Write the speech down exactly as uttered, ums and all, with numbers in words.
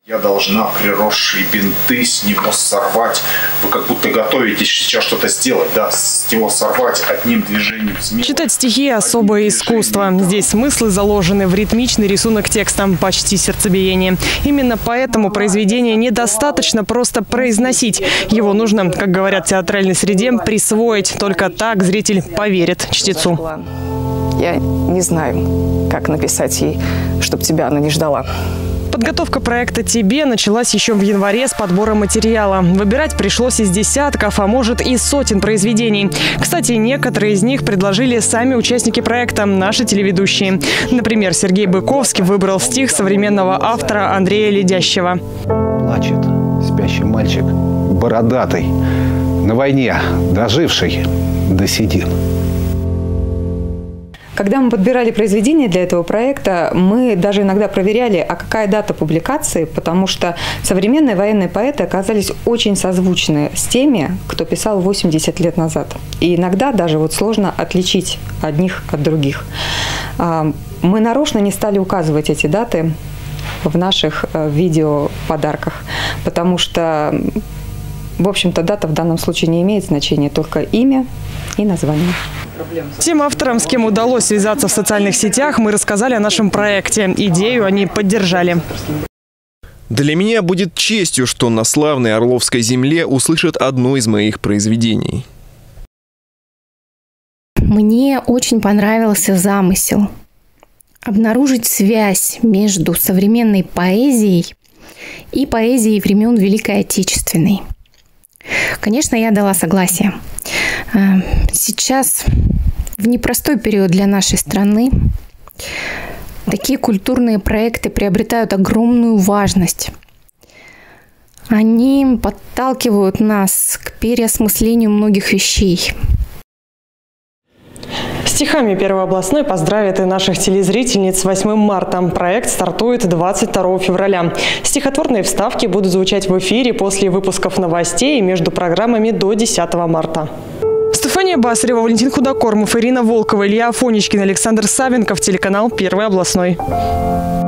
Я должна приросшие бинты с него сорвать. Вы как будто готовитесь сейчас что-то сделать, да, с него сорвать одним движением. Читать стихи – особое искусство. Здесь смыслы заложены в ритмичный рисунок текста, почти сердцебиение. Именно поэтому произведение недостаточно просто произносить. Его нужно, как говорят в театральной среде, присвоить. Только так зритель поверит чтецу. Я не знаю, как написать ей, чтобы тебя она не ждала. Подготовка проекта «Тебе» началась еще в январе с подбора материала. Выбирать пришлось из десятков, а может и сотен произведений. Кстати, некоторые из них предложили сами участники проекта, наши телеведущие. Например, Сергей Быковский выбрал стих современного автора Андрея Ледящева. Плачет спящий мальчик, бородатый, на войне доживший до седин. Когда мы подбирали произведения для этого проекта, мы даже иногда проверяли, а какая дата публикации, потому что современные военные поэты оказались очень созвучны с теми, кто писал восемьдесят лет назад. И иногда даже вот сложно отличить одних от других. Мы нарочно не стали указывать эти даты в наших видеоподарках, потому что, в общем-то, дата в данном случае не имеет значения, только имя и название. Тем авторам, с кем удалось связаться в социальных сетях, мы рассказали о нашем проекте. Идею они поддержали. Для меня будет честью, что на славной Орловской земле услышат одно из моих произведений. Мне очень понравился замысел. Обнаружить связь между современной поэзией и поэзией времен Великой Отечественной. Конечно, я дала согласие. Сейчас, в непростой период для нашей страны, такие культурные проекты приобретают огромную важность. Они подталкивают нас к переосмыслению многих вещей. Стихами Первый областной поздравит и наших телезрительниц с восьмым марта. Проект стартует двадцать второго февраля. Стихотворные вставки будут звучать в эфире после выпусков новостей и между программами до десятого марта. Стефания Басарева, Валентин Худокормов, Ирина Волкова, Илья Афонечкин, Александр Савенков, телеканал Первый областной.